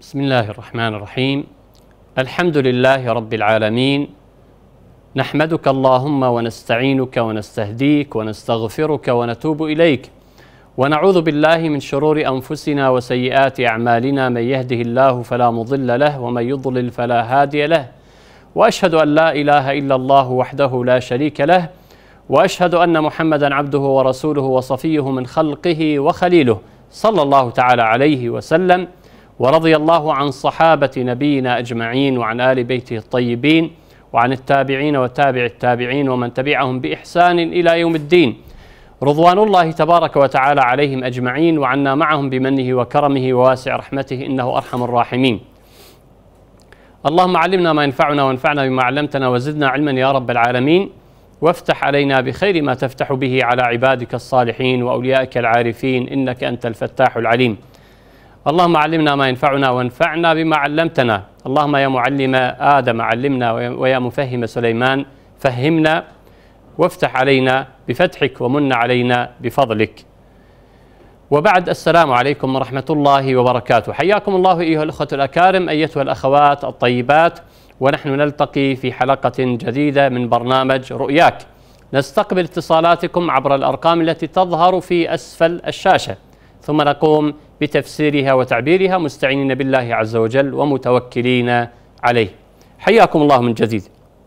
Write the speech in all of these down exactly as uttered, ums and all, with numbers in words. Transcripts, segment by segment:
بسم الله الرحمن الرحيم. الحمد لله رب العالمين، نحمدك اللهم ونستعينك ونستهديك ونستغفرك ونتوب إليك، ونعوذ بالله من شرور أنفسنا وسيئات أعمالنا، من يهده الله فلا مضل له ومن يضلل فلا هادي له، وأشهد أن لا إله إلا الله وحده لا شريك له، وأشهد أن محمدا عبده ورسوله وصفيه من خلقه وخليله، صلى الله تعالى عليه وسلم، ورضي الله عن صحابة نبينا أجمعين وعن آل بيته الطيبين وعن التابعين وتابع التابعين ومن تبعهم بإحسان إلى يوم الدين، رضوان الله تبارك وتعالى عليهم أجمعين، وعنا معهم بمنه وكرمه وواسع رحمته، إنه أرحم الراحمين. اللهم علمنا ما ينفعنا وانفعنا بما علمتنا وزدنا علما يا رب العالمين، وافتح علينا بخير ما تفتح به على عبادك الصالحين وأوليائك العارفين، إنك أنت الفتاح العليم. اللهم علمنا ما ينفعنا وانفعنا بما علمتنا. اللهم يا معلم آدم علمنا، ويا مفهم سليمان فهمنا، وافتح علينا بفتحك ومن علينا بفضلك. وبعد، السلام عليكم ورحمة الله وبركاته. حياكم الله أيها الأخوة الأكارم، أيتها الأخوات الطيبات، ونحن نلتقي في حلقة جديدة من برنامج رؤياك. نستقبل اتصالاتكم عبر الأرقام التي تظهر في أسفل الشاشة، ثم نقوم بتفسيرها وتعبيرها مستعينين بالله عز وجل ومتوكلين عليه. حياكم الله من جديد.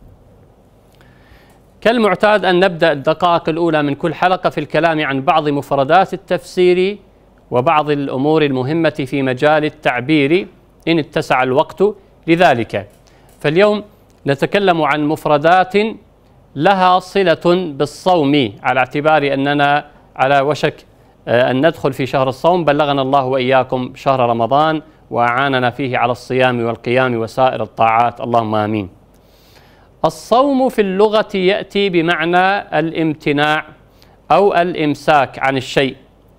كالمعتاد أن نبدأ الدقائق الأولى من كل حلقة في الكلام عن بعض مفردات التفسير وبعض الأمور المهمة في مجال التعبير إن اتسع الوقت لذلك. فاليوم نتكلم عن مفردات لها صلة بالصوم، على اعتبار أننا على وشك أن ندخل في شهر الصوم. بلغنا الله وإياكم شهر رمضان وأعاننا فيه على الصيام والقيام وسائر الطاعات، اللهم آمين. الصوم في اللغة يأتي بمعنى الامتناع أو الإمساك عن الشيء.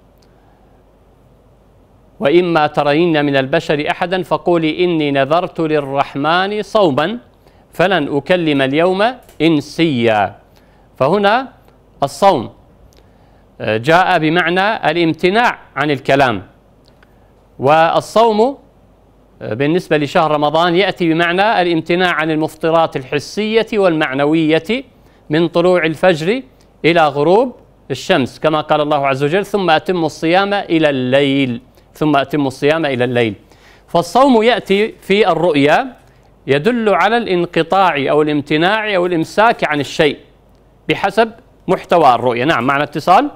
وإما ترين من البشر أحدا فقولي إني نذرت للرحمن صوما فلن أكلم اليوم إنسيا. فهنا الصوم جاء بمعنى الامتناع عن الكلام، والصوم بالنسبة لشهر رمضان يأتي بمعنى الامتناع عن المفطرات الحسية والمعنوية من طلوع الفجر إلى غروب الشمس، كما قال الله عز وجل: ثم أتموا الصيام إلى الليل ثم أتموا الصيام إلى الليل. فالصوم يأتي في الرؤيا يدل على الانقطاع أو الامتناع أو الإمساك عن الشيء بحسب محتوى الرؤيا. نعم، معنا اتصال.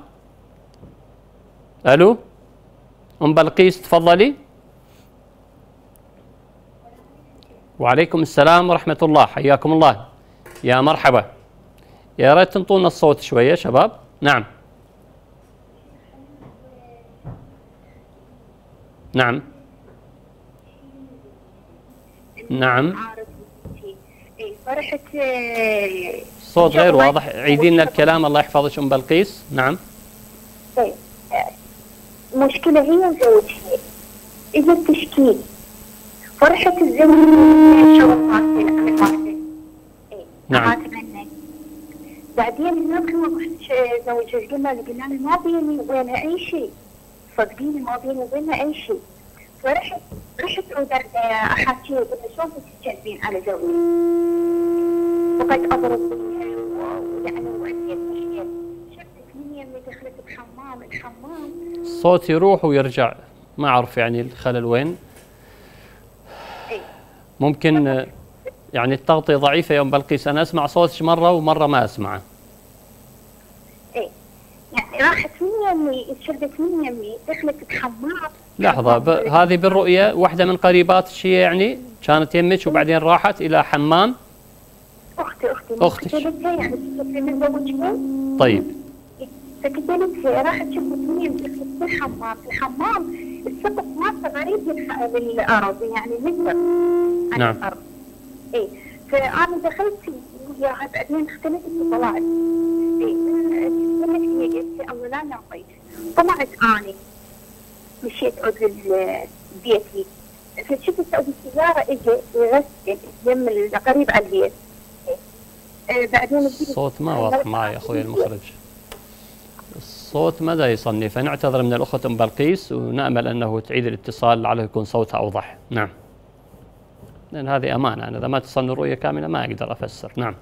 ألو أم بلقيس، تفضلي. وعليكم السلام ورحمة الله، حياكم الله، يا مرحبا. يا ريت تنطونا الصوت شوية شباب. نعم نعم نعم صوت غير واضح، عيدي لنا الكلام الله يحفظك أم بلقيس. نعم. طيب، مشكلة هي زوجها إذا تشكي فرحة الزوج شو صارت عمل واحدة. نعم. بعدين هناك زوجها قلنا له قلنا له ما بيني وبينها أي شيء، صدقيني ما بيني وبينها أي شيء. فرحت رحت أحكي له شلون تتكلمين على زوجي، فقد أضرب بها ولعنه وعديت مشكلة. شفتك من يمي دخلت بحمام الحمام، الصوت يروح ويرجع، ما أعرف يعني الخلل وين. ممكن يعني التغطية ضعيفة يا أم بلقيس، أنا أسمع صوتك مرة ومرة ما أسمعه. إيه يعني راحت من يمي، شردت من يمي دخلت بحمام. لحظة، ب... هذه بالرؤية واحدة من قريباتك هي يعني كانت يمك وبعدين راحت إلى حمام؟ أختي أختي أختك يعني من زوجها. طيب. فكتبت راحت شفت من يمي دخلت بالحمام، في الحمام السقف مالته غريب للأرض، يعني نزل عن نعم. الأرض. إيه، فأنا دخلت وياها بعدين اختلفت وطلعت. إيه، قلت هي قلت لي الله لا نعطيك. طلعت أنا مشيت عود بيتي، فشفت عود السيارة إجا غسل يم قريب على البيت. إيه، بعدين الصوت ما واضح معي أخوي المخرج. الصوت ماذا يصني، فنعتذر من الأخت أم بلقيس ونأمل أنه تعيد الاتصال لعله يكون صوتها أوضح. نعم، لأن هذه أمانة، أنا إذا ما تصني الرؤية كاملة ما أقدر أفسر. نعم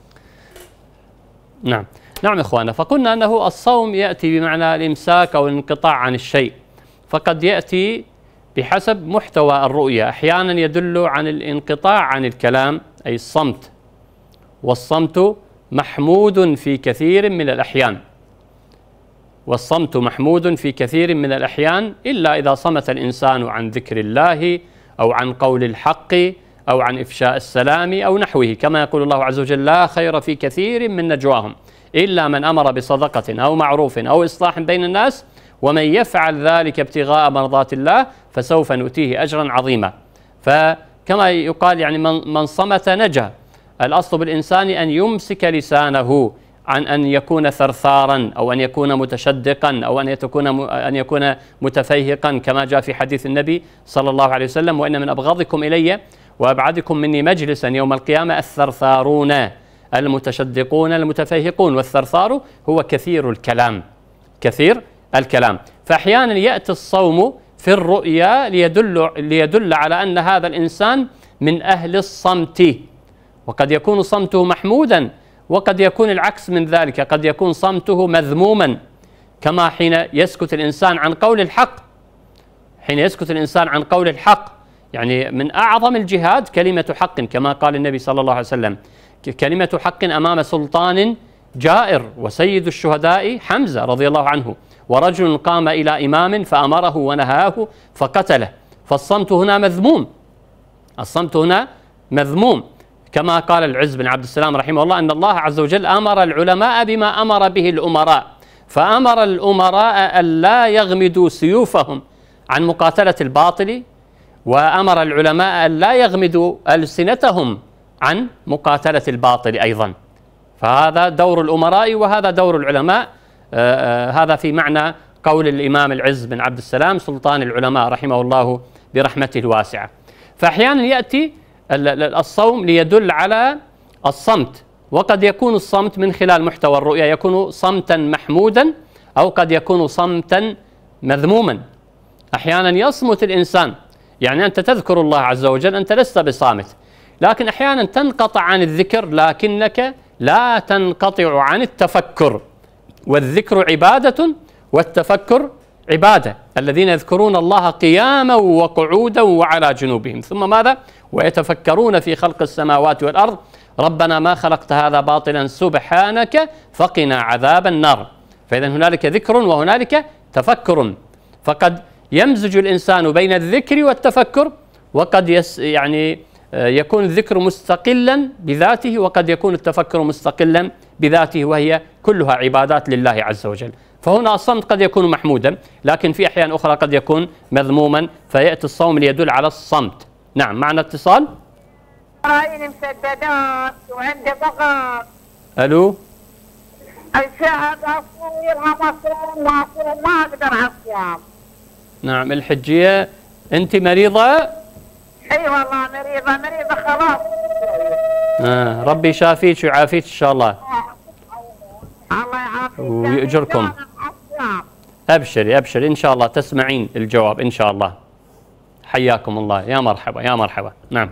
نعم نعم إخوانا، فقلنا أنه الصوم يأتي بمعنى الإمساك أو الانقطاع عن الشيء، فقد يأتي بحسب محتوى الرؤية. أحيانا يدل عن الانقطاع عن الكلام أي الصمت، والصمت محمود في كثير من الأحيان، والصمت محمود في كثير من الأحيان إلا إذا صمت الإنسان عن ذكر الله أو عن قول الحق أو عن إفشاء السلام أو نحوه، كما يقول الله عز وجل: لا خير في كثير من نجواهم إلا من أمر بصدقة أو معروف أو إصلاح بين الناس ومن يفعل ذلك ابتغاء مرضات الله فسوف نؤتيه أجرا عظيما. فكما يقال يعني من, من صمت نجا. الأصل بالإنسان أن يمسك لسانه عن أن يكون ثرثارا أو أن يكون متشدقا أو أن يكون أن يكون متفيهقا، كما جاء في حديث النبي صلى الله عليه وسلم: وإن من أبغضكم إلي وأبعدكم مني مجلسا يوم القيامة الثرثارون المتشدقون المتفيهقون. والثرثار هو كثير الكلام، كثير الكلام. فأحيانا يأتي الصوم في الرؤيا ليدل, ليدل على أن هذا الإنسان من أهل الصمت، وقد يكون صمته محمودا وقد يكون العكس من ذلك، قد يكون صمته مذموما، كما حين يسكت الإنسان عن قول الحق. حين يسكت الإنسان عن قول الحق، يعني من أعظم الجهاد كلمة حق، كما قال النبي صلى الله عليه وسلم: كلمة حق أمام سلطان جائر. وسيد الشهداء حمزة رضي الله عنه: ورجل قام إلى إمام فأمره ونهاه فقتله. فالصمت هنا مذموم، الصمت هنا مذموم، كما قال العز بن عبد السلام رحمه الله أن الله عز وجل أمر العلماء بما أمر به الأمراء، فأمر الأمراء أن لا يغمدوا سيوفهم عن مقاتلة الباطل، وأمر العلماء أن لا يغمدوا ألسنتهم عن مقاتلة الباطل أيضا. فهذا دور الأمراء وهذا دور العلماء. آه آه هذا في معنى قول الإمام العز بن عبد السلام سلطان العلماء رحمه الله برحمته الواسعة. فأحيانا يأتي الصوم ليدل على الصمت، وقد يكون الصمت من خلال محتوى الرؤيا يكون صمتا محمودا أو قد يكون صمتا مذموما. أحيانا يصمت الإنسان، يعني أنت تذكر الله عز وجل، أنت لست بصامت، لكن أحيانا تنقطع عن الذكر لكنك لا تنقطع عن التفكر، والذكر عبادة والتفكر عبادة. الذين يذكرون الله قياما وقعودا وعلى جنوبهم ثم ماذا؟ ويتفكرون في خلق السماوات والأرض ربنا ما خلقت هذا باطلا سبحانك فقنا عذاب النار. فإذا هنالك ذكر وهنالك تفكر، فقد يمزج الإنسان بين الذكر والتفكر، وقد يس يعني يكون الذكر مستقلا بذاته وقد يكون التفكر مستقلا بذاته، وهي كلها عبادات لله عز وجل. فهنا الصمت قد يكون محمودا، لكن في أحيان أخرى قد يكون مذموما، فيأتي الصوم ليدل على الصمت. نعم، معنا اتصال. رايني مسددات وعندي ضغط. ألو. الشهد أصيرها مصروم مصروم ما أقدر أصيام. نعم، الحجية أنت مريضة؟ اي والله مريضة مريضة خلاص. آه ربي يشافيك ويعافيك إن شاء الله. الله يعافيك ويأجركم. أبشري أبشري إن شاء الله تسمعين الجواب إن شاء الله. حياكم الله، يا مرحبا يا مرحبا. نعم.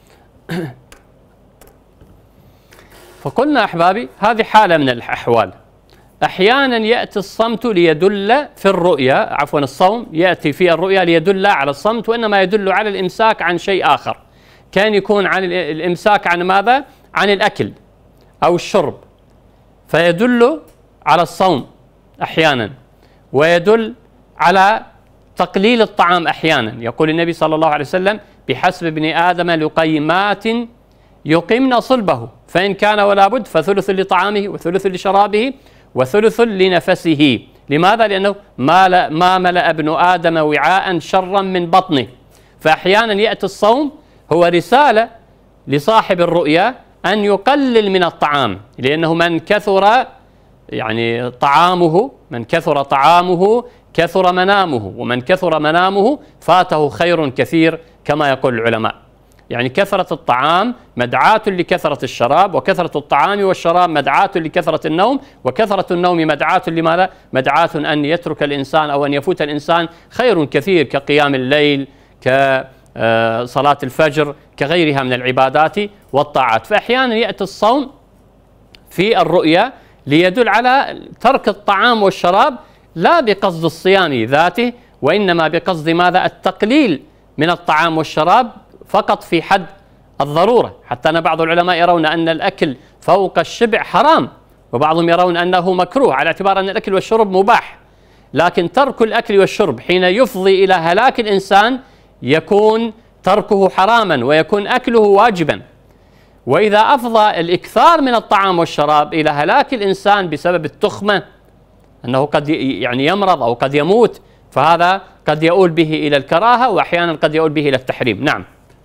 فقلنا أحبابي هذه حالة من الأحوال. أحيانا يأتي الصمت ليدل في الرؤيا، عفوا الصوم يأتي في الرؤيا ليدل على الصمت، وإنما يدل على الإمساك عن شيء آخر. كان يكون عن الإمساك عن ماذا؟ عن الأكل أو الشرب، فيدل على الصوم أحيانا، ويدل على تقليل الطعام أحيانا. يقول النبي صلى الله عليه وسلم: بحسب ابن آدم لقيمات يقمن صلبه، فإن كان ولا بد فثلث لطعامه وثلث لشرابه وثلث لنفسه. لماذا؟ لأنه ما, ما ملأ ابن آدم وعاء شرا من بطنه. فأحيانا يأتي الصوم هو رسالة لصاحب الرؤيا أن يقلل من الطعام، لأنه من كثر يعني طعامه من كثر طعامه كثر منامه، ومن كثر منامه فاته خير كثير كما يقول العلماء. يعني كثرة الطعام مدعاة لكثرة الشراب، وكثرة الطعام والشراب مدعاة لكثرة النوم، وكثرة النوم مدعاة لماذا؟ مدعاة أن يترك الإنسان أو أن يفوت الإنسان خير كثير كقيام الليل، كصلاة الفجر، كغيرها من العبادات والطاعات. فأحيانا يأتي الصوم في الرؤيا ليدل على ترك الطعام والشراب لا بقصد الصيام ذاته، وإنما بقصد ماذا؟ التقليل من الطعام والشراب فقط في حد الضرورة. حتى أن بعض العلماء يرون أن الأكل فوق الشبع حرام، وبعضهم يرون أنه مكروه على اعتبار أن الأكل والشرب مباح، لكن ترك الأكل والشرب حين يفضي إلى هلاك الإنسان يكون تركه حراما ويكون أكله واجبا. وإذا أفضى الإكثار من الطعام والشراب إلى هلاك الإنسان بسبب التخمة، أنه قد يعني يمرض أو قد يموت، فهذا قد يؤول به إلى الكراهة، وأحيانا قد يؤول به إلى التحريم. نعم.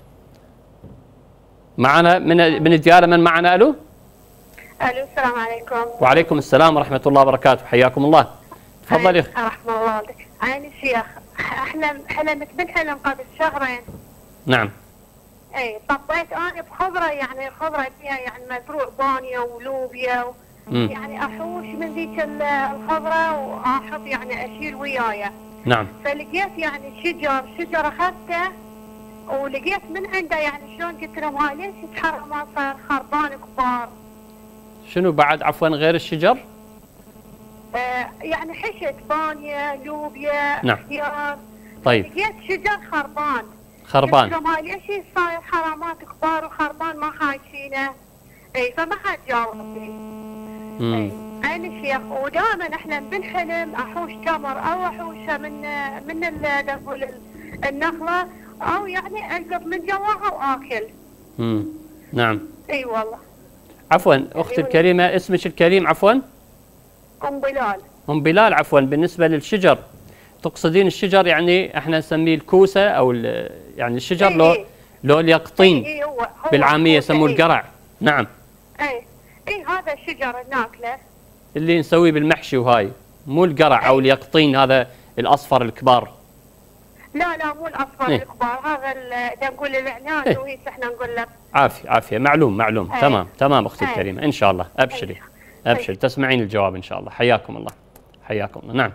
معنا من من الديار من معنا؟ ألو. الو السلام عليكم. وعليكم السلام ورحمة الله وبركاته، حياكم الله. تفضل يا أخي. رحمة الله عليك. عيني الشيخ، احنا حلمت بالحلم قبل شهرين. نعم. اي طبيت انا بخضره، يعني خضره فيها يعني مزروع باميه ولوبيا و... يعني احوش من ذيك الخضره واحط يعني اشيل ويايا. نعم. فلقيت يعني شجر شجر اخذته ولقيت من عنده يعني شلون قلت له ما ليش يتحرك ما صار خربان كبار. شنو بعد عفوا غير الشجر؟ آه يعني حشت باميه لوبيا نعم. خيار. طيب. لقيت شجر خربان. خربان. قلت له ما ليش صاير حرامات كبار وخربان ما خايفينه. اي فما حد جاوب لي. امم عين الشيخ، ودائما احلم بالحلم احوش تمر او احوشه من من ال النخله، او يعني القط من جواها واكل. امم نعم. اي والله. عفوا اختي الكريمه، اسمك الكريم عفوا؟ ام بلال. ام بلال. عفوا بالنسبه للشجر تقصدين الشجر يعني احنا نسميه الكوسه او يعني الشجر إيه لو إيه. لو اليقطين إيه هو هو بالعاميه يسموه إيه. القرع. نعم. اي اي هذا الشجر ناكله اللي نسويه بالمحشي، وهاي مو القرع او اليقطين هذا الاصفر الكبار. لا لا مو الاصفر إيه؟ الكبار، هذا اذا نقول العناد إيه؟ وهي احنا نقول له عافيه عافيه. معلوم معلوم. أيه. تمام تمام اختي أيه. الكريمه، ان شاء الله ابشري. أيه. ابشري تسمعين الجواب ان شاء الله. حياكم الله حياكم الله. نعم.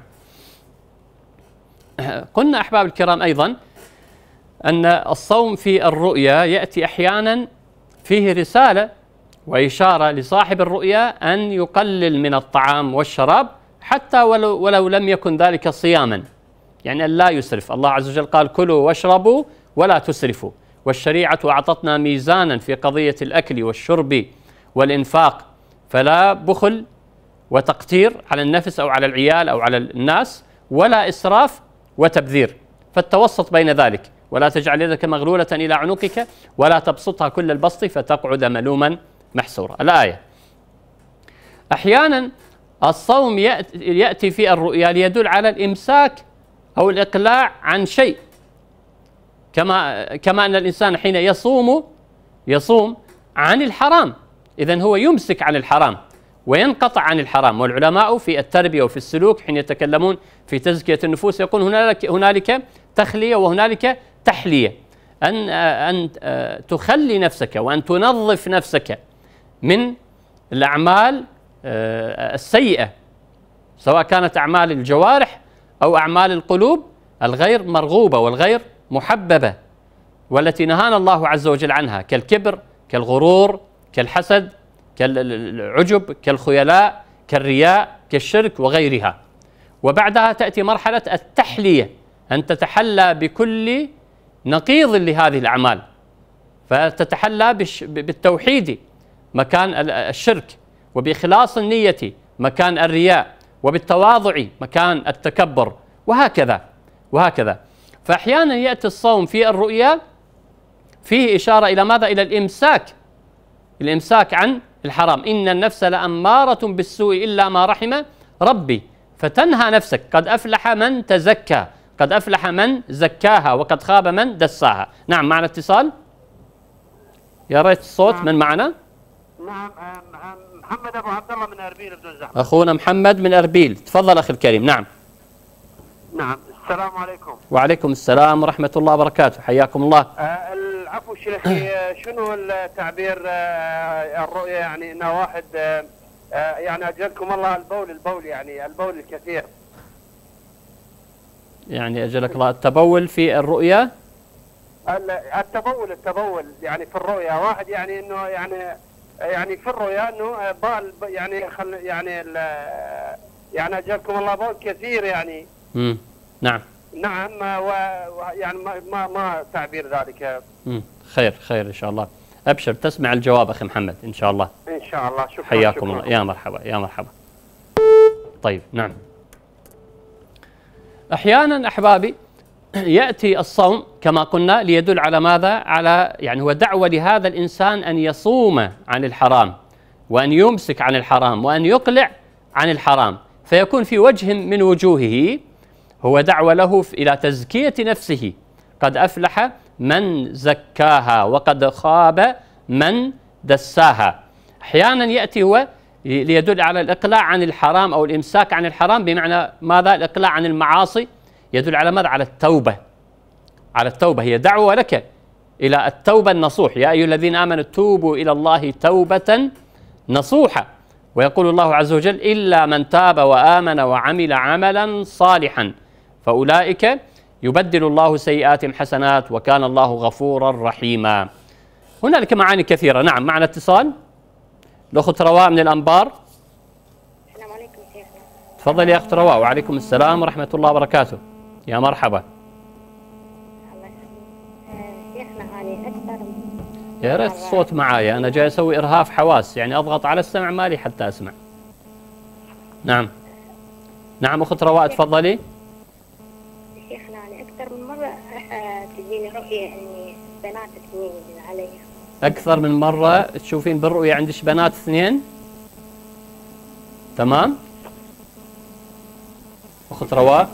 قلنا احباب الكرام ايضا ان الصوم في الرؤيا ياتي احيانا فيه رساله واشاره لصاحب الرؤيا ان يقلل من الطعام والشراب حتى ولو, ولو لم يكن ذلك صياما، يعني ان لا يسرف. الله عز وجل قال كلوا واشربوا ولا تسرفوا، والشريعه اعطتنا ميزانا في قضيه الاكل والشرب والانفاق، فلا بخل وتقتير على النفس او على العيال او على الناس، ولا اسراف وتبذير، فالتوسط بين ذلك. ولا تجعل يدك مغلولة إلى عنقك ولا تبسطها كل البسط فتقعد ملوما محسورا. الآية. أحيانا الصوم يأتي في الرؤيا ليدل على الإمساك أو الإقلاع عن شيء، كما كما أن الإنسان حين يصوم يصوم عن الحرام، إذن هو يمسك عن الحرام وينقطع عن الحرام. والعلماء في التربية وفي السلوك حين يتكلمون في تزكية النفوس يقول هنالك هنالك تخلية وهنالك تحلية، أن أن تخلي نفسك وأن تنظف نفسك من الأعمال السيئة، سواء كانت أعمال الجوارح أو أعمال القلوب الغير مرغوبة والغير محببة، والتي نهانا الله عز وجل عنها، كالكبر كالغرور كالحسد كالعجب كالخيلاء كالرياء كالشرك وغيرها. وبعدها تأتي مرحلة التحلية، أن تتحلى بكل نقيض لهذه الأعمال، فتتحلى بالتوحيد مكان الشرك، وبإخلاص النية مكان الرياء، وبالتواضع مكان التكبر، وهكذا وهكذا. فأحيانا يأتي الصوم في الرؤيا فيه إشارة إلى ماذا؟ إلى الإمساك، الإمساك عن الحرام. إن النفس لأمارة بالسوء إلا ما رحم ربي، فتنهى نفسك. قد أفلح من تزكى، قد أفلح من زكاها، وقد خاب من دساها. نعم. معنا اتصال، يا ريت الصوت. من معنا؟ نعم محمد أبو عبد الله من أربيل بدون زحمة. أخونا محمد من أربيل، تفضل أخي الكريم. نعم. نعم. السلام عليكم. وعليكم السلام ورحمة الله وبركاته، حياكم الله. آه عفوا شيخي، شنو التعبير آه، الرؤية؟ يعني انه واحد آه، آه، يعني اجلكم الله البول البول يعني البول الكثير. يعني أجلك الله التبول في الرؤيا؟ ال- التبول التبول يعني في الرؤيا، واحد يعني انه يعني يعني في الرؤيا انه بال يعني خل يعني ال- يعني اجلكم الله بول كثير يعني. امم نعم. نعم، ويعني ما ما ما تعبير ذلك. امم خير خير إن شاء الله. أبشر تسمع الجواب أخي محمد إن شاء الله. ان شاء الله. شكرا. حياكم شكرا. الله، يا مرحبا يا مرحبا. طيب نعم. أحيانا أحبابي يأتي الصوم كما قلنا ليدل على ماذا؟ على يعني هو دعوة لهذا الإنسان أن يصوم عن الحرام وأن يمسك عن الحرام وأن يقلع عن الحرام، فيكون في وجه من وجوهه هو دعوة له إلى تزكية نفسه. قد أفلح من زكاها وقد خاب من دساها. أحيانا يأتي هو ليدل على الإقلاع عن الحرام أو الإمساك عن الحرام، بمعنى ماذا؟ الإقلاع عن المعاصي، يدل على ماذا؟ على التوبة. على التوبة، هي دعوة لك إلى التوبة النصوح. يا أيها الذين آمنوا توبوا إلى الله توبة نصوحا. ويقول الله عز وجل إلا من تاب وآمن وعمل عملا صالحا فأولئك يبدل الله سيئاتهم حسنات وكان الله غفورا رحيما. هنالك معاني كثيرة. نعم، معنا اتصال. الأخت رواء من الأنبار. السلام عليكم شيخنا. تفضل يا أخت رواء. وعليكم السلام ورحمة الله وبركاته. يا مرحبا. الله يسلمك. شيخنا هذه أكثر يا ريت الصوت معايا، أنا جاي أسوي إرهاف حواس، يعني أضغط على السمع مالي حتى أسمع. نعم نعم أخت رواء تفضلي. شيخنا أنا أكثر من مرة آه، تجيني رؤية إني بنات اثنين علي. أكثر من مرة تشوفين بالرؤية عندش بنات اثنين؟ تمام. أخت رواء.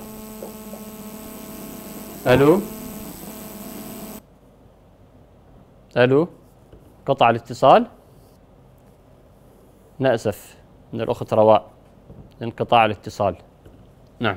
ألو ألو قطع الاتصال. نأسف من الأخت رواء انقطاع الاتصال. نعم،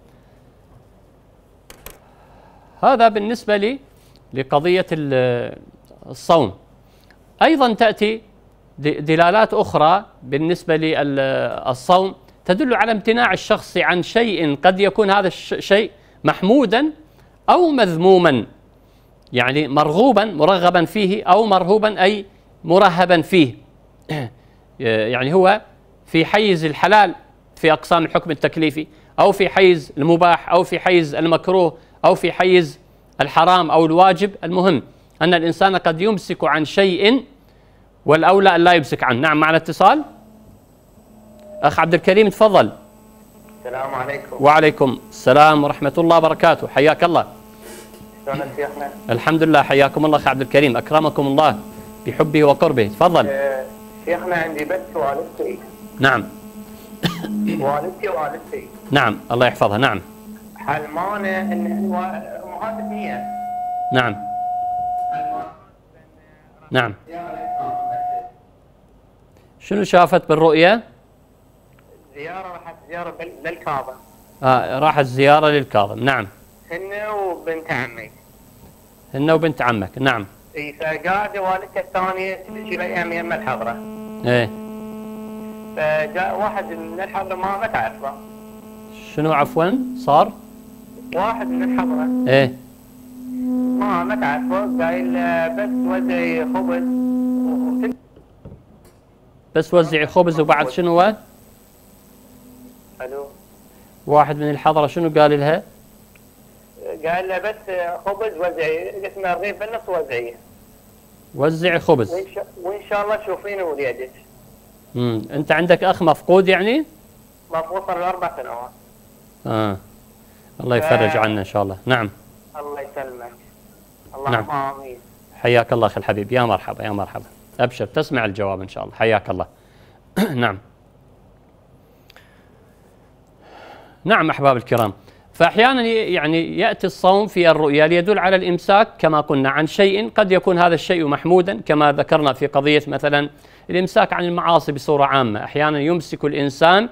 هذا بالنسبة لي لقضية الصوم. أيضا تأتي دلالات أخرى بالنسبة للصوم تدل على امتناع الشخص عن شيء قد يكون هذا الشيء محمودا أو مذموما، يعني مرغوبا مرغبا فيه أو مرهوبا أي مرهبا فيه. يعني هو في حيز الحلال في أقسام الحكم التكليفي، أو في حيز المباح، أو في حيز المكروه، أو في حيز الحرام أو الواجب. المهم أن الإنسان قد يمسك عن شيء والأولى أن لا يمسك عنه. نعم، معنا اتصال. أخ عبد الكريم تفضل. السلام عليكم. وعليكم السلام ورحمة الله وبركاته. حياك الله. شلونك شيخنا؟ الحمد لله، حياكم الله أخ عبد الكريم، أكرمكم الله بحبه وقربه. تفضل. آه، شيخنا عندي بس والدتي. نعم. والدتي والدتي. نعم، الله يحفظها. نعم. حلمانه ان امهات اثنين. نعم. نعم. شنو شافت بالرؤية؟ زيارة، راحت زيارة للكاظم. آه راحت زيارة للكاظم. نعم. هن وبنت عمي. هن وبنت عمك. نعم. اي، فقاعدة والدتها الثانية تجي لي يم الحضرة. ايه. فجاء واحد من الحضرة ما ما تعرفه. شنو عفوا صار؟ واحد من الحضرة. ايه. ما ما تعرفه، قايل بس وزعي خبز. بس وزعي خبز وبعد شنو؟ الو. واحد من الحضرة شنو قال لها؟ قال له بس خبز وزعي، اسمه الرغيف بالنص وزعيه. وزعي خبز. وإن شاء, وإن شاء الله تشوفين وليدك. امم أنت عندك أخ مفقود يعني؟ مفقود صار له أربع سنوات. آه الله يفرج عنا إن شاء الله. نعم. الله يسلمك. اللهم نعم. آمين. حياك الله أخي الحبيب. يا مرحبا يا مرحبا. أبشر تسمع الجواب إن شاء الله. حياك الله. نعم. نعم أحباب الكرام، فأحيانا يعني يأتي الصوم في الرؤيا ليدل على الإمساك كما قلنا عن شيء قد يكون هذا الشيء محمودا، كما ذكرنا في قضية مثلا الإمساك عن المعاصي بصورة عامة. أحيانا يمسك الإنسان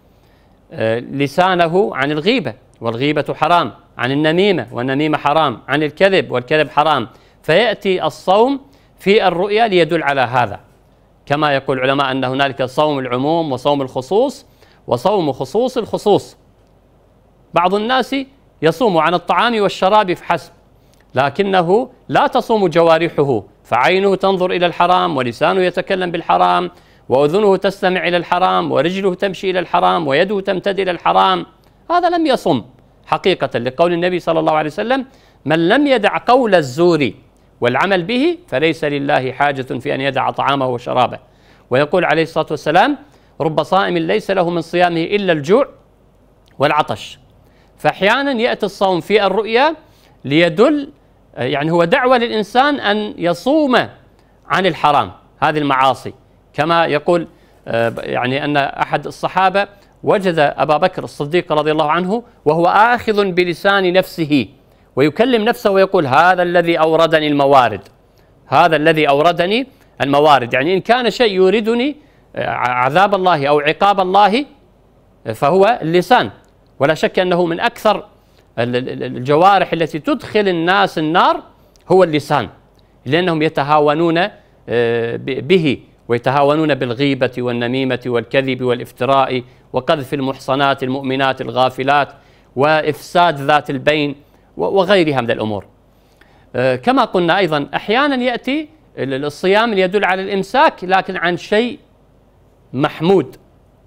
لسانه عن الغيبة، والغيبة حرام، عن النميمة والنميمة حرام، عن الكذب والكذب حرام. فيأتي الصوم في الرؤيا ليدل على هذا، كما يقول العلماء أن هنالك صوم العموم وصوم الخصوص وصوم خصوص الخصوص. بعض الناس يصوم عن الطعام والشراب فحسب، لكنه لا تصوم جوارحه، فعينه تنظر إلى الحرام، ولسانه يتكلم بالحرام، وأذنه تستمع إلى الحرام، ورجله تمشي إلى الحرام، ويده تمتد إلى الحرام. هذا لم يصم حقيقة، لقول النبي صلى الله عليه وسلم: من لم يدع قول الزور والعمل به فليس لله حاجة في أن يدع طعامه وشرابه. ويقول عليه الصلاة والسلام: رب صائم ليس له من صيامه إلا الجوع والعطش. فأحيانا يأتي الصوم في الرؤيا ليدل، يعني هو دعوة للإنسان أن يصوم عن الحرام، هذه المعاصي، كما يقول يعني أن أحد الصحابة وجد أبا بكر الصديق رضي الله عنه وهو آخذ بلسان نفسه ويكلم نفسه ويقول: هذا الذي أوردني الموارد، هذا الذي أوردني الموارد. يعني إن كان شيء يوردني عذاب الله أو عقاب الله فهو اللسان، ولا شك أنه من أكثر الجوارح التي تدخل الناس النار هو اللسان، لأنهم يتهاونون به ويتهاونون بالغيبة والنميمة والكذب والافتراء وقذف المحصنات المؤمنات الغافلات وإفساد ذات البين وغيرها من الأمور. كما قلنا أيضا أحيانا يأتي الصيام ليدل على الإمساك لكن عن شيء محمود،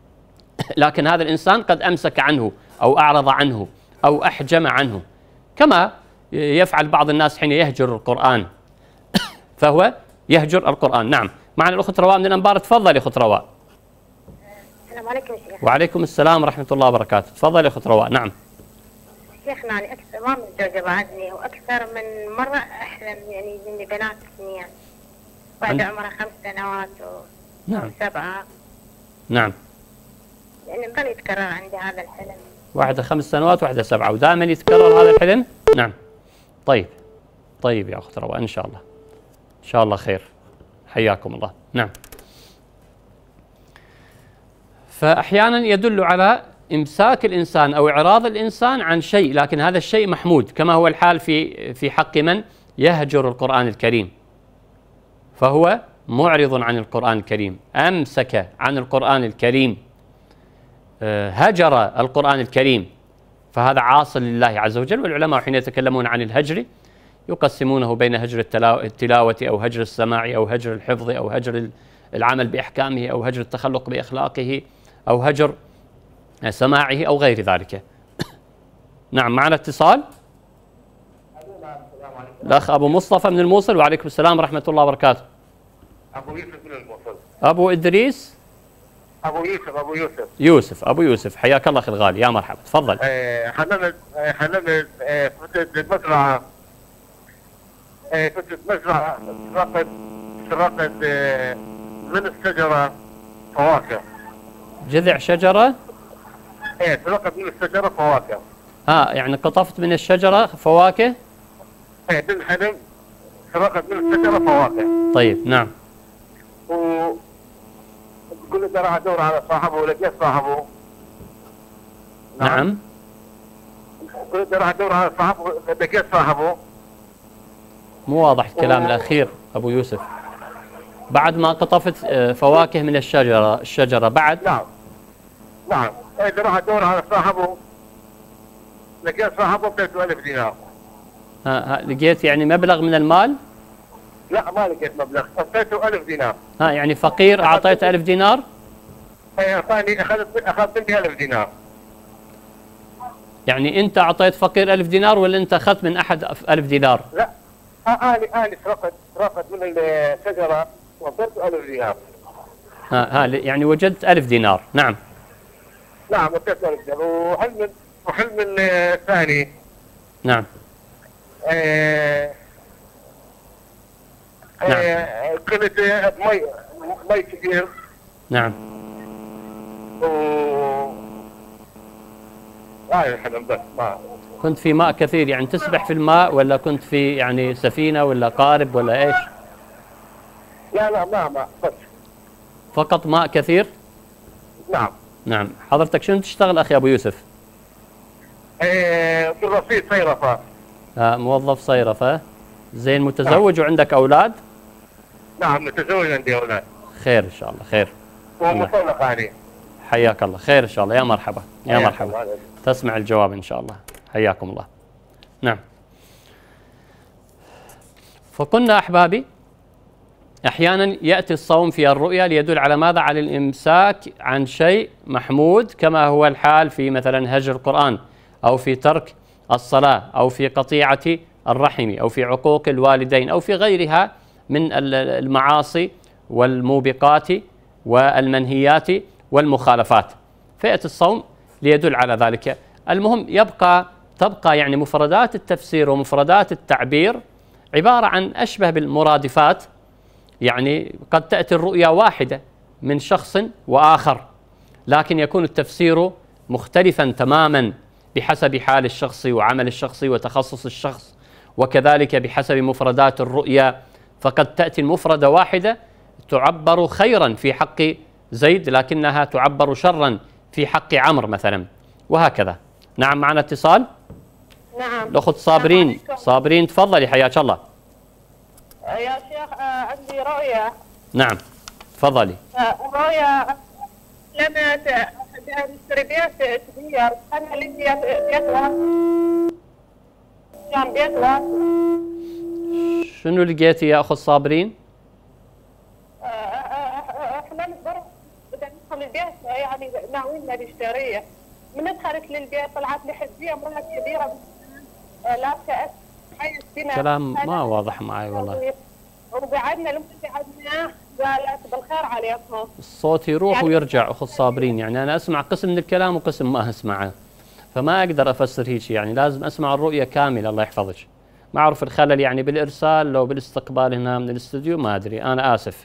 لكن هذا الإنسان قد أمسك عنه أو أعرض عنه أو أحجم عنه، كما يفعل بعض الناس حين يهجر القرآن فهو يهجر القرآن. نعم، معنا الأخت رواء من الأنبار. تفضل يا أخت رواء. السلام عليكم يا شيخ. وعليكم السلام ورحمة الله وبركاته. تفضل يا أخت رواء. نعم شيخنا، أنا أكثر ما متزوجة بعدني، وأكثر من مرة أحلم يعني إني بنات سنين بعد عمرها خمس سنوات و... نعم. أو سبعة. نعم، يعني بل يتكرر عندي هذا الحلم. واحدة خمس سنوات واحدة سبعة، ودائما يتكرر هذا الحلم. نعم. طيب طيب يا أخت رواء، إن شاء الله إن شاء الله خير، حياكم الله. نعم. فأحيانا يدل على إمساك الإنسان أو إعراض الإنسان عن شيء، لكن هذا الشيء محمود، كما هو الحال في في حق من يهجر القرآن الكريم، فهو معرض عن القرآن الكريم، أمسك عن القرآن الكريم، هجر القرآن الكريم، فهذا عاص لله عز وجل. والعلماء حين يتكلمون عن الهجر يقسمونه بين هجر التلاوة أو هجر السماع أو هجر الحفظ أو هجر العمل بأحكامه أو هجر التخلق بأخلاقه أو هجر سماعه أو غير ذلك. نعم، معنا اتصال. الأخ أبو مصطفى من الموصل. وعليكم السلام ورحمة الله وبركاته. أبو يوسف من الموصل. أبو إدريس. أبو يوسف أبو يوسف يوسف أبو يوسف، حياك الله أخي الغالي، يا مرحبا. تفضل. حلمت حلمت فتت مزرعة فتت مزرعة سرقت سرقت من الشجرة فواكه. جذع شجرة؟ ايه، سرقت من الشجرة فواكه. ها، يعني قطفت من الشجرة فواكه؟ ايه، بالحلم سرقت من الشجرة فواكه. طيب، نعم. و تقول لي راح ادور على صاحبه ولقيت صاحبه. نعم. قلت راح ادور على صاحبه لقيت صاحبه. مو واضح الكلام و... الأخير أبو يوسف. بعد ما قطفت فواكه من الشجرة الشجرة بعد؟ نعم نعم. ايه، راح ادور على صاحبه لقيت صاحبه ب ثلاثة آلاف دينار. ها, ها لقيت يعني مبلغ من المال؟ لا، ما لقيت مبلغ، ثلاثة آلاف دينار. ها، يعني فقير أعطيته ألف دينار؟ ايه، اعطاني اخذت اخذت مني ألف دينار. يعني أنت أعطيت فقير ألف دينار ولا أنت أخذت من أحد ألف دينار؟ لا، أهلي أهلي سرقت سرقت من الشجرة وصرت ألف دينار. ها ها يعني وجدت ألف دينار. نعم. نعم، وجدت ألف دينار. وحلم وحلم الثاني. نعم. ايه نعم. ايه كنت مي مي كثير. نعم. و هاي الحلم بس. ما كنت في ماء كثير، يعني تسبح في الماء ولا كنت في يعني سفينة ولا قارب ولا ايش؟ لا لا، ما ما بس فقط ماء كثير؟ نعم. نعم. حضرتك شنو تشتغل أخي أبو يوسف؟ ايه، بالرصيد صيرفة. آه، موظف صيرفة. زين، متزوج وعندك أولاد؟ نعم متزوج، عندي أولاد. خير إن شاء الله، خير. ومطلق عليه. حياك الله، خير إن شاء الله. يا مرحبا يا مرحبا. تسمع الجواب إن شاء الله. حياكم الله. نعم. فقلنا أحبابي أحيانا يأتي الصوم في الرؤيا ليدل على ماذا؟ على الإمساك عن شيء محمود، كما هو الحال في مثلا هجر القرآن، أو في ترك الصلاة، أو في قطيعة الرحم، أو في عقوق الوالدين، أو في غيرها من المعاصي والموبقات والمنهيات والمخالفات. فيأتي الصوم ليدل على ذلك. المهم يبقى تبقى يعني مفردات التفسير ومفردات التعبير عبارة عن أشبه بالمرادفات. يعني قد تأتي الرؤيا واحدة من شخص وآخر، لكن يكون التفسير مختلفا تماما بحسب حال الشخص وعمل الشخص وتخصص الشخص، وكذلك بحسب مفردات الرؤيا. فقد تأتي المفردة واحدة تعبر خيرا في حق زيد، لكنها تعبر شرا في حق عمرو مثلا، وهكذا. نعم، معنا اتصال. نعم. الأخت صابرين. صابرين تفضلي، حياك الله. يا شيخ عندي رؤيا. نعم تفضلي. رؤيا لما نشتري بيت كبير، انا لي بيت بيت كان بيت واسع. شنو لقيتي يا اخت صابرين؟ احنا نقدر بدنا ندخل البيت، يعني ناويين نشتريه. من دخلت للبيت طلعت لي حزبيه امراه كبيره لابسه حي كلام ما واضح معي والله. وقعدنا لما قعدنا قالت بالخير عليكم. الصوت يروح يعني ويرجع اخت صابرين، يعني انا اسمع قسم من الكلام وقسم ما اسمعه، فما اقدر افسر هيك، يعني لازم اسمع الرؤيه كامله. الله يحفظك. ما اعرف الخلل يعني بالارسال لو بالاستقبال هنا من الاستوديو، ما ادري، انا اسف.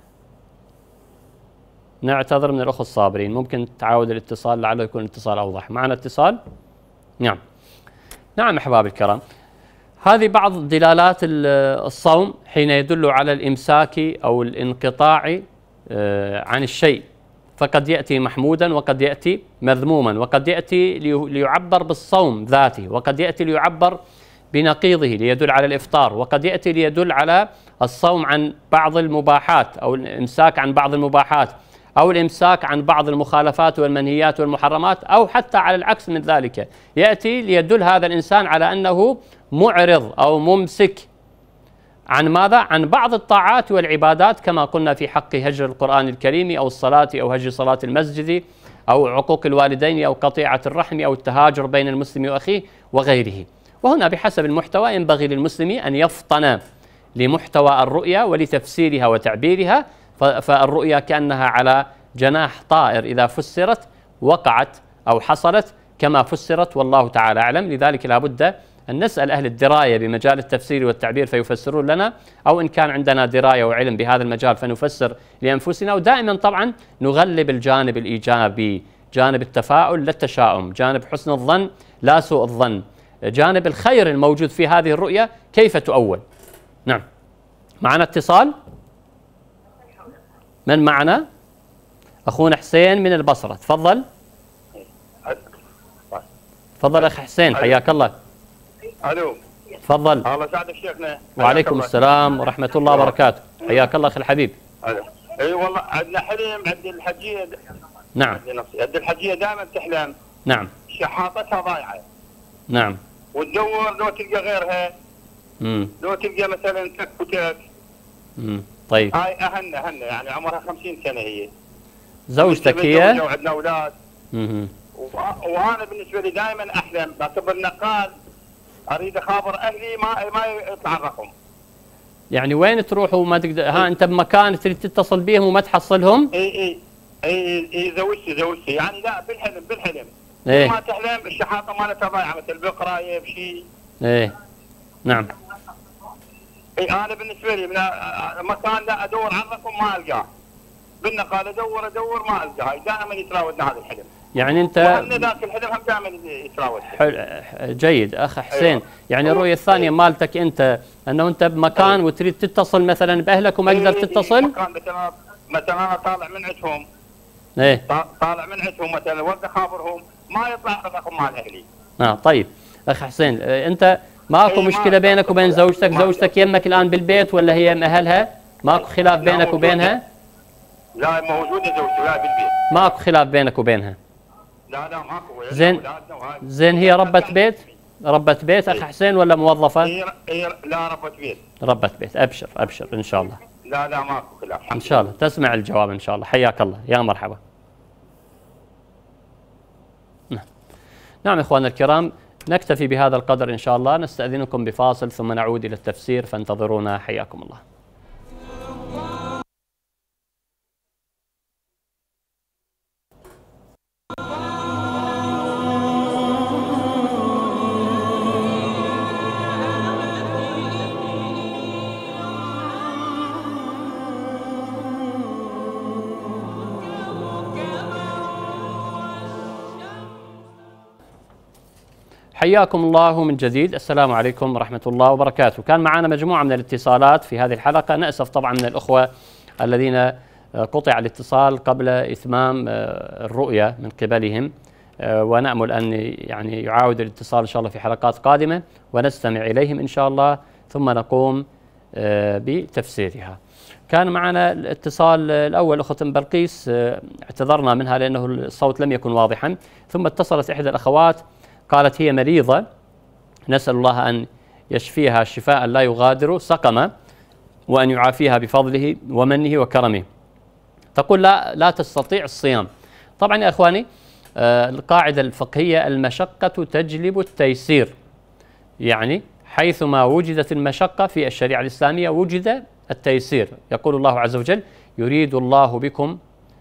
نعتذر من الاخت صابرين، ممكن تعاود الاتصال لعله يكون الاتصال اوضح. معنا اتصال؟ نعم. نعم احبابي الكرام، هذه بعض دلالات الصوم حين يدل على الإمساك أو الانقطاع عن الشيء، فقد يأتي محمودا وقد يأتي مذموما، وقد يأتي ليعبر بالصوم ذاته، وقد يأتي ليعبر بنقيضه ليدل على الإفطار، وقد يأتي ليدل على الصوم عن بعض المباحات أو الإمساك عن بعض المباحات، أو الإمساك عن بعض المخالفات والمنهيات والمحرمات، أو حتى على العكس من ذلك، يأتي ليدل هذا الإنسان على أنه معرض أو ممسك عن ماذا؟ عن بعض الطاعات والعبادات، كما قلنا في حق هجر القرآن الكريم أو الصلاة أو هجر صلاة المسجد أو عقوق الوالدين أو قطيعة الرحم أو التهاجر بين المسلم وأخيه وغيره. وهنا بحسب المحتوى ينبغي للمسلم أن يفطن لمحتوى الرؤيا ولتفسيرها وتعبيرها. فالرؤيا كأنها على جناح طائر، إذا فسرت وقعت أو حصلت كما فسرت، والله تعالى أعلم. لذلك لا بد أن نسأل أهل الدراية بمجال التفسير والتعبير فيفسرون لنا، أو إن كان عندنا دراية وعلم بهذا المجال فنفسر لأنفسنا. ودائما طبعا نغلب الجانب الإيجابي، جانب التفاؤل لا التشاؤم، جانب حسن الظن لا سوء الظن، جانب الخير الموجود في هذه الرؤيا كيف تؤول. نعم. معنا اتصال. من معنا؟ أخونا حسين من البصرة، تفضل. تفضل أخ حسين، حياك الله. الو تفضل. الله يسعدك شيخنا. وعليكم السلام ورحمة الله وبركاته. حياك الله أخي الحبيب. الو اي والله عندنا حلم عند الحجية. نعم. عند الحجية دائما تحلم. نعم. شحاطتها ضايعة. نعم. وتدور لو تلقى غيرها. امم لو تلقى مثلا تك وتك. امم طيب. هاي اهلنا اهلنا يعني عمرها خمسين سنة هي. زوجتك هي؟ وعندنا اولاد. امم وانا بالنسبة لي دائما احلم بعتبر نقال، اريد اخابر اهلي ما ما يطلع الرقم. يعني وين تروحوا ما تقدر؟ ها انت بمكان تريد تتصل بهم وما تحصلهم؟ اي اي اي اي زوجتي زوجتي يعني لا بالحلم بالحلم. ايه ما تحلم الشحاطه مالتها ضايعه مثل بقرايه بشيء. ايه نعم. اي انا بالنسبه لي من مكان لا ادور عن الرقم ما القاه. بالنقال ادور ادور ما القاه، دائما يتراودنا هذا الحلم. يعني انت وأن ذاك الحلم هم دائما يتراود. جيد اخ حسين. أيوة. يعني الرؤيه الثانيه مالتك انت انه انت بمكان أيوة. وتريد تتصل مثلا باهلك وما تقدر تتصل؟ مكان مثلا مثلا انا طالع من عندهم. ايه طالع من عندهم مثلا ورد اخابرهم ما يطلع الرقم مال اهلي. اه طيب اخ حسين، انت ماكو مشكلة بينك وبين زوجتك؟ زوجتك يمك الآن بالبيت ولا هي يم أهلها؟ ماكو خلاف بينك وبينها؟ لا موجودة زوجتي لا بالبيت. ماكو خلاف بينك وبينها؟ لا لا ماكو. زين زين هي ربة بيت؟ ربة بيت أخ حسين ولا موظفة؟ هي هي لا ربة بيت. ربة بيت. أبشر أبشر إن شاء الله. لا لا ماكو خلاف. إن شاء الله تسمع الجواب إن شاء الله. حياك الله يا مرحبا. نعم إخواننا الكرام، نكتفي بهذا القدر إن شاء الله، نستأذنكم بفاصل ثم نعود إلى التفسير فانتظرونا حياكم الله. حياكم الله من جديد. السلام عليكم ورحمة الله وبركاته. كان معنا مجموعة من الاتصالات في هذه الحلقة، نأسف طبعا من الأخوة الذين قطع الاتصال قبل إتمام الرؤية من قبلهم، ونأمل أن يعني يعاود الاتصال إن شاء الله في حلقات قادمة ونستمع إليهم إن شاء الله ثم نقوم بتفسيرها. كان معنا الاتصال الأول أخت بلقيس، اعتذرنا منها لأنه الصوت لم يكن واضحا، ثم اتصلت إحدى الأخوات قالت هي مريضة، نسأل الله أن يشفيها شفاء لا يغادر سقما وأن يعافيها بفضله ومنه وكرمه. تقول لا لا تستطيع الصيام. طبعا يا إخواني آه القاعدة الفقهية المشقة تجلب التيسير، يعني حيثما وجدت المشقة في الشريعة الإسلامية وجد التيسير. يقول الله عز وجل يريد الله بكم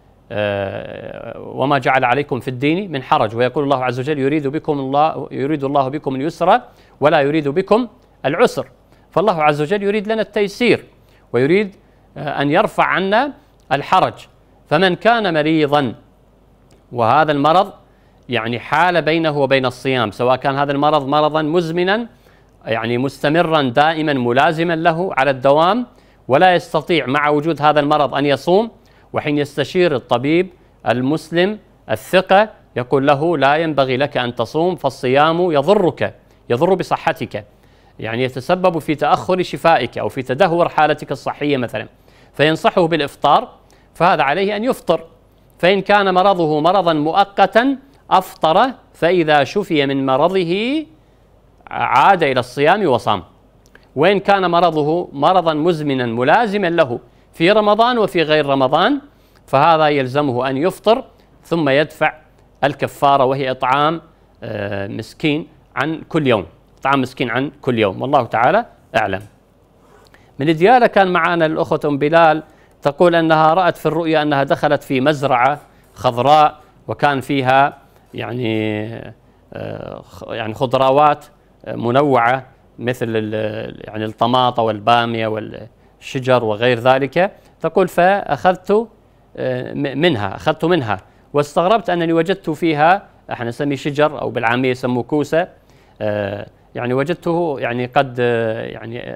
آه وما جعل عليكم في الدين من حرج، ويقول الله عز وجل يريد بكم الله يريد الله بكم اليسر ولا يريد بكم العسر. فالله عز وجل يريد لنا التيسير ويريد آه أن يرفع عنا الحرج. فمن كان مريضا وهذا المرض يعني حال بينه وبين الصيام، سواء كان هذا المرض مرضا مزمنا يعني مستمرا دائما ملازما له على الدوام ولا يستطيع مع وجود هذا المرض أن يصوم، وحين يستشير الطبيب المسلم الثقة يقول له لا ينبغي لك أن تصوم فالصيام يضرك يضر بصحتك، يعني يتسبب في تأخر شفائك أو في تدهور حالتك الصحية مثلا، فينصحه بالإفطار، فهذا عليه أن يفطر. فإن كان مرضه مرضا مؤقتا أفطر، فإذا شفي من مرضه عاد إلى الصيام وصام. وإن كان مرضه مرضا مزمنا ملازما له في رمضان وفي غير رمضان فهذا يلزمه أن يفطر ثم يدفع الكفارة، وهي إطعام مسكين عن كل يوم، إطعام مسكين عن كل يوم، والله تعالى أعلم. من ديالى كان معنا الأخت أم بلال تقول أنها رأت في الرؤيا أنها دخلت في مزرعة خضراء وكان فيها يعني يعني خضروات منوعة مثل يعني الطماطة والبامية والشجر وغير ذلك. تقول فأخذت منها أخذت منها واستغربت أنني وجدت فيها، احنا نسميه شجر أو بالعامية يسموه كوسة، يعني وجدته يعني قد يعني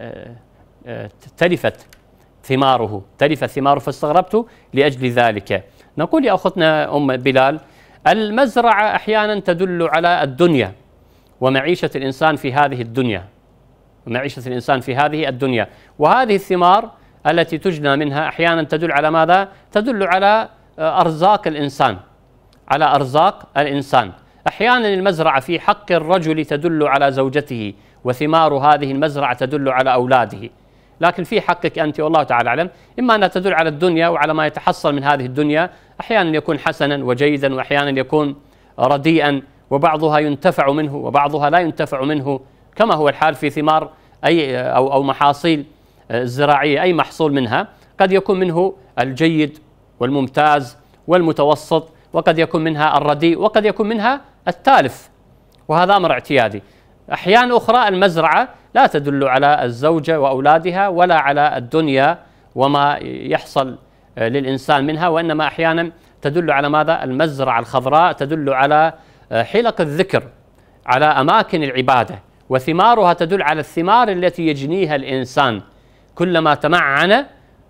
تلفت ثماره تلفت ثماره فاستغربت لأجل ذلك. نقول يا أختنا أم بلال المزرعة أحيانا تدل على الدنيا ومعيشة الإنسان في هذه الدنيا ومعيشة الإنسان في هذه الدنيا وهذه الثمار التي تجنى منها أحيانا تدل على ماذا؟ تدل على أرزاق الإنسان على أرزاق الإنسان. أحيانا المزرعة في حق الرجل تدل على زوجته وثمار هذه المزرعة تدل على أولاده، لكن في حقك أنت والله تعالى أعلم إما أنها تدل على الدنيا وعلى ما يتحصل من هذه الدنيا، أحيانا يكون حسنا وجيدا وأحيانا يكون رديئا، وبعضها ينتفع منه وبعضها لا ينتفع منه، كما هو الحال في ثمار أي أو أو محاصيل الزراعية. أي محصول منها قد يكون منه الجيد والممتاز والمتوسط، وقد يكون منها الرديء، وقد يكون منها التالف، وهذا أمر اعتيادي. أحيان أخرى المزرعة لا تدل على الزوجة وأولادها ولا على الدنيا وما يحصل للإنسان منها، وإنما أحيانا تدل على ماذا؟ المزرعة الخضراء تدل على حلق الذكر، على أماكن العبادة، وثمارها تدل على الثمار التي يجنيها الإنسان كلما تمعن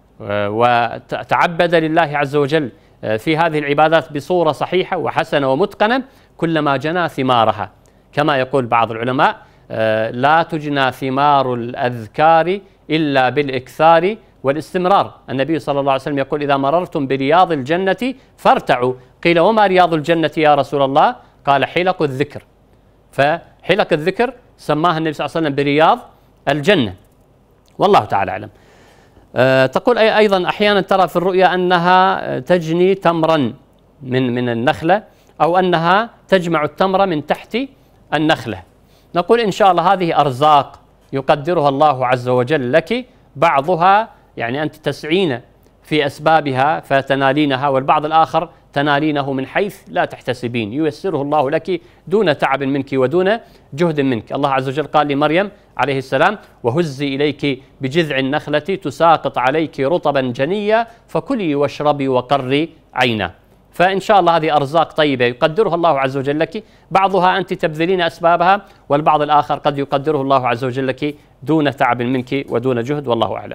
وتعبد لله عز وجل في هذه العبادات بصورة صحيحة وحسنة ومتقنة، كلما جنى ثمارها، كما يقول بعض العلماء لا تجنى ثمار الأذكار إلا بالإكثار والاستمرار. النبي صلى الله عليه وسلم يقول: إذا مررتم برياض الجنة فارتعوا. قيل: وما رياض الجنة يا رسول الله؟ قال: حلق الذكر. فحلق الذكر سماها النبي صلى الله عليه وسلم برياض الجنة، والله تعالى أعلم. أه تقول أيضا أحيانا ترى في الرؤيا أنها تجني تمرا من من النخلة، أو أنها تجمع التمر من تحت النخلة. نقول إن شاء الله هذه أرزاق يقدرها الله عز وجل لك، بعضها يعني أنت تسعين في أسبابها فتنالينها، والبعض الآخر تنالينه من حيث لا تحتسبين، ييسره الله لك دون تعب منك ودون جهد منك. الله عز وجل قال لمريم عليه السلام: وهزي إليك بجذع النخلة تساقط عليك رطبا جنيا فكلي واشربي وقري عينا. فإن شاء الله هذه أرزاق طيبة يقدرها الله عز وجل لك، بعضها أنت تبذلين أسبابها، والبعض الآخر قد يقدره الله عز وجل لك دون تعب منك ودون جهد، والله أعلم.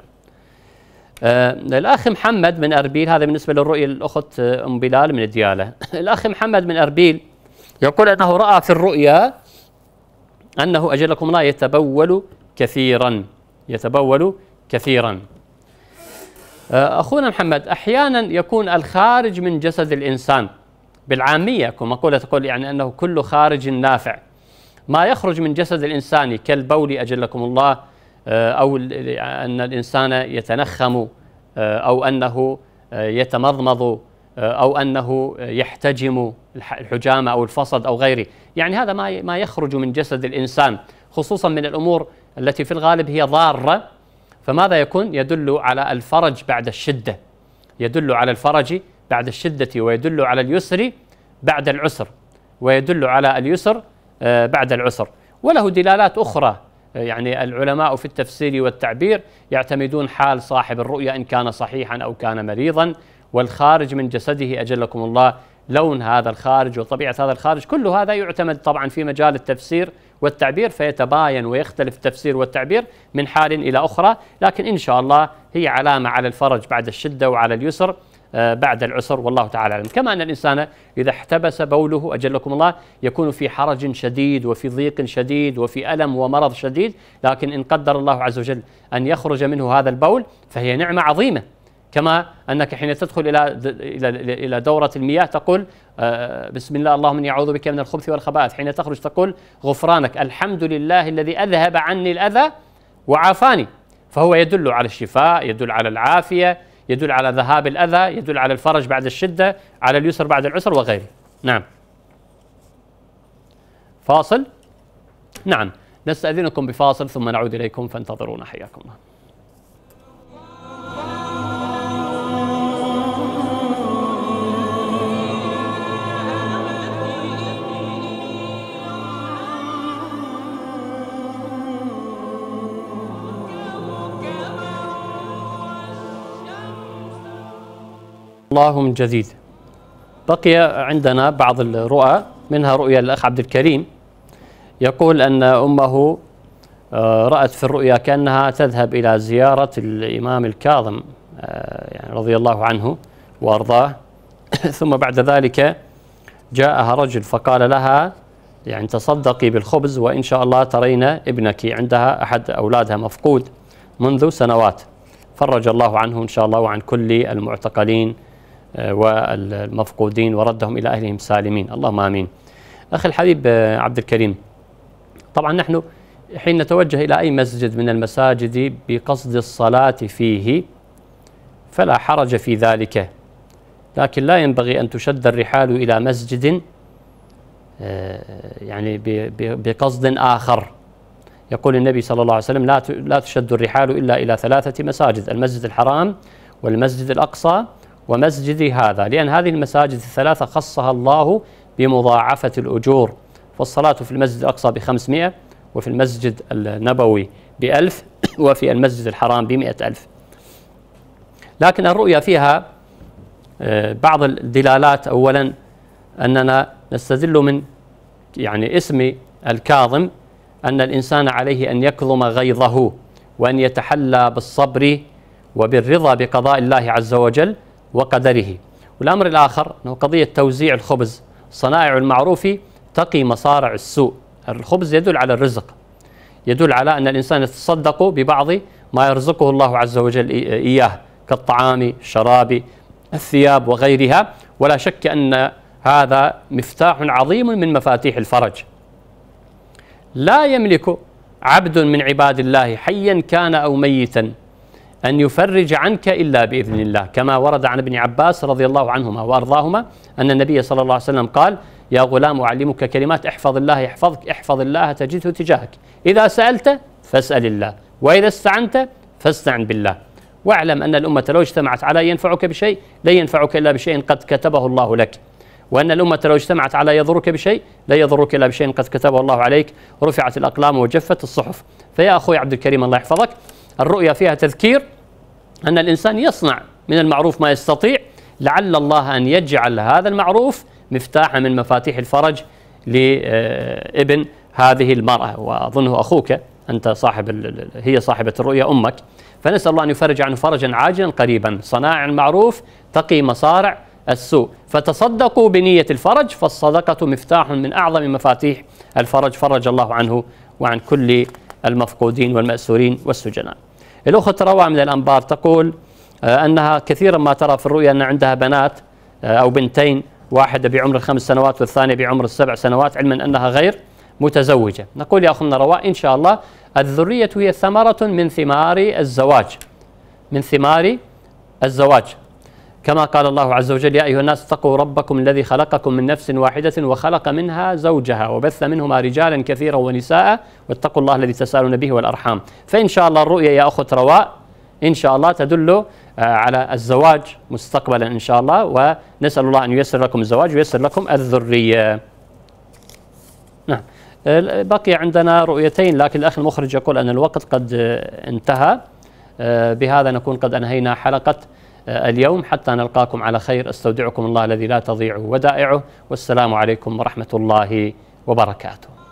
آه الأخ محمد من أربيل، هذا بالنسبة للرؤية الأخت أم بلال من الديالة. الأخ محمد من أربيل يقول أنه رأى في الرؤيا أنه أجلكم الله يتبول كثيرا يتبول كثيرا. آه أخونا محمد، أحيانا يكون الخارج من جسد الإنسان بالعامية، كما مقولة تقول يعني أنه كل خارج نافع، ما يخرج من جسد الإنسان كالبول أجلكم الله، أو أن الإنسان يتنخم، أو أنه يتمضمض، أو أنه يحتجم الحجامة أو الفصد أو غيره، يعني هذا ما ما يخرج من جسد الإنسان، خصوصا من الأمور التي في الغالب هي ضارة. فماذا يكون؟ يدل على الفرج بعد الشدة، يدل على الفرج بعد الشدة، ويدل على اليسر بعد العسر، ويدل على اليسر بعد العسر. وله دلالات أخرى، يعني العلماء في التفسير والتعبير يعتمدون حال صاحب الرؤيا إن كان صحيحا أو كان مريضا، والخارج من جسده أجلكم الله، لون هذا الخارج وطبيعة هذا الخارج، كل هذا يعتمد طبعا في مجال التفسير والتعبير، فيتباين ويختلف التفسير والتعبير من حال إلى أخرى، لكن إن شاء الله هي علامة على الفرج بعد الشدة وعلى اليسر بعد العسر، والله تعالى أعلم. كما أن الإنسان إذا احتبس بوله أجلكم الله يكون في حرج شديد وفي ضيق شديد وفي ألم ومرض شديد، لكن إن قدر الله عز وجل أن يخرج منه هذا البول فهي نعمة عظيمة. كما أنك حين تدخل إلى إلى إلى دورة المياه تقول بسم الله اللهم إني أعوذ بك من الخبث والخبائث، حين تخرج تقول غفرانك الحمد لله الذي أذهب عني الأذى وعافاني. فهو يدل على الشفاء، يدل على العافية، يدل على ذهاب الأذى، يدل على الفرج بعد الشدة، على اليسر بعد العسر وغيره. نعم. فاصل؟ نعم، نستأذنكم بفاصل ثم نعود إليكم فانتظرونا، حياكم الله. الله من جديد. بقي عندنا بعض الرؤى، منها رؤيا الأخ عبد الكريم، يقول أن أمه رأت في الرؤيا كأنها تذهب إلى زيارة الإمام الكاظم يعني رضي الله عنه وأرضاه، ثم بعد ذلك جاءها رجل فقال لها يعني تصدقي بالخبز وإن شاء الله ترين ابنك، عندها أحد أولادها مفقود منذ سنوات، فرج الله عنه إن شاء الله وعن كل المعتقلين والمفقودين وردهم إلى أهلهم سالمين، اللهم آمين. أخي الحبيب عبد الكريم، طبعا نحن حين نتوجه إلى أي مسجد من المساجد بقصد الصلاة فيه فلا حرج في ذلك، لكن لا ينبغي أن تشد الرحال إلى مسجد يعني بقصد آخر. يقول النبي صلى الله عليه وسلم لا لا تشد الرحال إلا إلى ثلاثة مساجد: المسجد الحرام والمسجد الأقصى ومسجد هذا، لأن هذه المساجد الثلاثة خصها الله بمضاعفة الأجور، فالصلاة في المسجد الأقصى بخمسمائة، وفي المسجد النبوي بألف، وفي المسجد الحرام بمئة ألف. لكن الرؤيا فيها بعض الدلالات. أولا أننا نستدل من يعني اسم الكاظم أن الإنسان عليه أن يكظم غيظه وأن يتحلى بالصبر وبالرضا بقضاء الله عز وجل وقدره. والأمر الآخر أنه قضية توزيع الخبز، صنائع المعروف تقي مصارع السوء. الخبز يدل على الرزق، يدل على أن الإنسان يتصدق ببعض ما يرزقه الله عز وجل إياه كالطعام، الشراب، الثياب وغيرها. ولا شك أن هذا مفتاح عظيم من مفاتيح الفرج. لا يملك عبد من عباد الله حيا كان أو ميتا أن يفرج عنك إلا بإذن الله، كما ورد عن ابن عباس رضي الله عنهما وأرضاهما أن النبي صلى الله عليه وسلم قال: يا غلام أعلمك كلمات احفظ الله يحفظك، احفظ الله تجده تجاهك، إذا سألت فاسأل الله، وإذا استعنت فاستعن بالله. واعلم أن الأمة لو اجتمعت على أن ينفعك بشيء لا ينفعك إلا بشيء قد كتبه الله لك، وأن الأمة لو اجتمعت على يضرك بشيء لا يضرك إلا بشيء قد كتبه الله عليك. رفعت الأقلام وجفت الصحف. فيا أخوي عبد الكريم الله يحفظك، الرؤيا فيها تذكير أن الإنسان يصنع من المعروف ما يستطيع، لعل الله أن يجعل هذا المعروف مفتاحا من مفاتيح الفرج لابن هذه المرأة، وأظنه أخوك أنت صاحب، هي صاحبة الرؤيا أمك، فنسأل الله أن يفرج عنه فرجا عاجلا قريبا. صنائع المعروف تقي مصارع السوء، فتصدقوا بنية الفرج، فالصدقة مفتاح من أعظم مفاتيح الفرج، فرج الله عنه وعن كل المفقودين والمأسورين والسجناء. الأخت روى من الأنبار تقول أنها كثيرا ما ترى في الرؤيا أن عندها بنات أو بنتين، واحدة بعمر الخمس سنوات والثانية بعمر السبع سنوات، علما أنها غير متزوجة. نقول يا أخونا رواء إن شاء الله الذرية هي ثمرة من ثمار الزواج، من ثمار الزواج، كما قال الله عز وجل: يا أيها الناس اتقوا ربكم الذي خلقكم من نفس واحدة وخلق منها زوجها وبث منهما رجالا كثيرا ونساء واتقوا الله الذي تساءلون به والأرحام. فإن شاء الله الرؤيا يا أخت رواء إن شاء الله تدل على الزواج مستقبلا إن شاء الله، ونسأل الله أن ييسر لكم الزواج وييسر لكم الذرية. نعم، بقي عندنا رؤيتين، لكن الأخ المخرج يقول أن الوقت قد انتهى. بهذا نكون قد أنهينا حلقة اليوم، حتى نلقاكم على خير. استودعكم الله الذي لا تضيع ودائعه، والسلام عليكم ورحمة الله وبركاته.